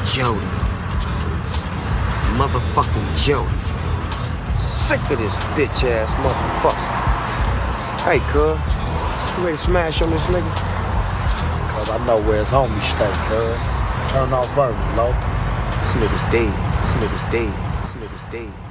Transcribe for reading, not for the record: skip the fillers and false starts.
Jody. Motherfucking Jody. Sick of this bitch ass motherfucker. Hey, cuz, you ready to smash on this nigga? Cause I know where his homies stay, cuz. Turn off burning, low. This nigga's dead. This nigga's dead. This nigga's dead.